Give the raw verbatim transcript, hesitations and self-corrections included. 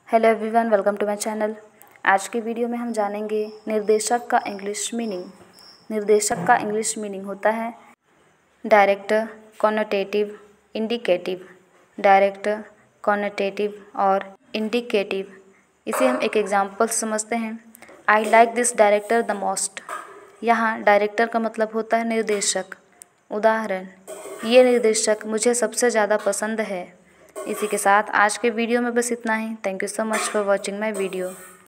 Hello everyone, welcome to my channel. आज की video में हम जानेंगे निर्देशक का इंग्लिश मीनिंग। निर्देशक का इंग्लिश मीनिंग होता है director, connotative, indicative. Director, connotative और इंडिकेटिव। इसे हम एक एग्जांपल समझते हैं। I like this director the most. यहाँ डायरेक्टर का मतलब होता है निर्देशक। उदाहरण, ये निर्देशक मुझे सबसे ज़्यादा पसंद है। इसी के साथ आज के वीडियो में बस इतना ही। Thank you so much for watching my video.